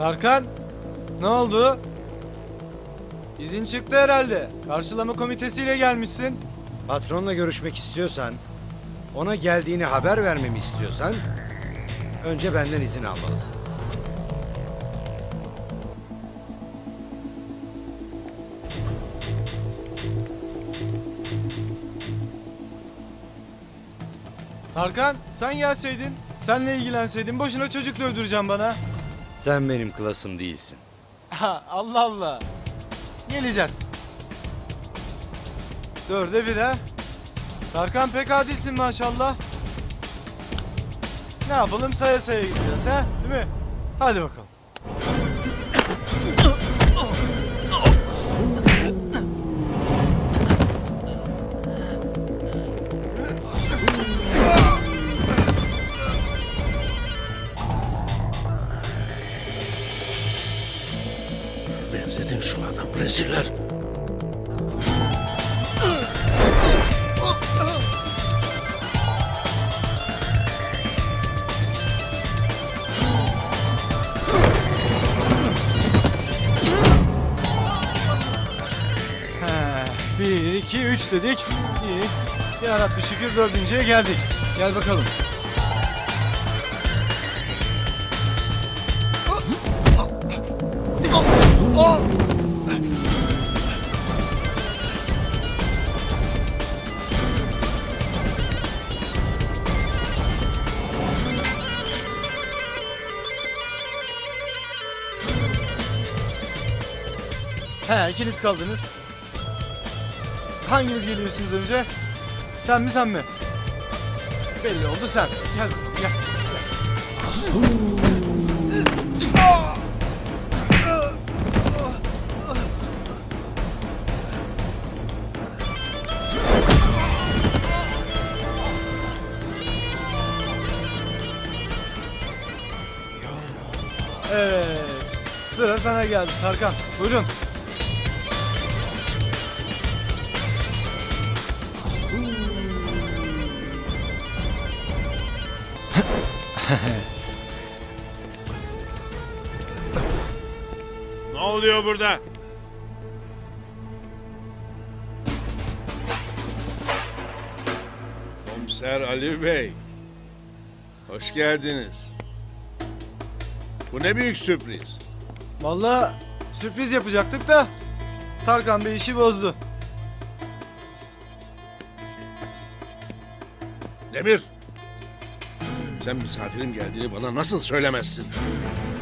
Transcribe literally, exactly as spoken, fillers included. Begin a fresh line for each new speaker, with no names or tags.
Tarkan, ne oldu? İzin çıktı herhalde. Karşılama komitesiyle gelmişsin.
Patronla görüşmek istiyorsan, ona geldiğini haber vermemi istiyorsan, önce benden izin almalısın.
Tarkan, sen gelseydin, senle ilgilenseydin, boşuna çocuk dövdüreceğim bana.
Sen benim klasım değilsin.
Ha, Allah Allah. Geleceğiz. Dörde bir ha. Tarkan pek adilsin maşallah. Ne yapalım, saya saya gideceğiz ha, değil mi? Hadi bakalım.
Benzedin şu adam reziller.
Bir, iki, üç dedik. İyi. Yarabbi şükür dördüncüye geldik. Gel bakalım. He, ikiniz kaldınız. Hanginiz geliyorsunuz önce? Sen mi sen mi? Belli oldu sen. Gel bakalım gel. Evet. Sıra sana geldi Tarkan. Buyurun.
Ne oluyor burada? Komiser Ali Bey. Hoş geldiniz. Bu ne büyük sürpriz.
Vallahi sürpriz yapacaktık da Tarkan Bey işi bozdu.
Demir. Sen misafirim geldiğini bana nasıl söylemezsin?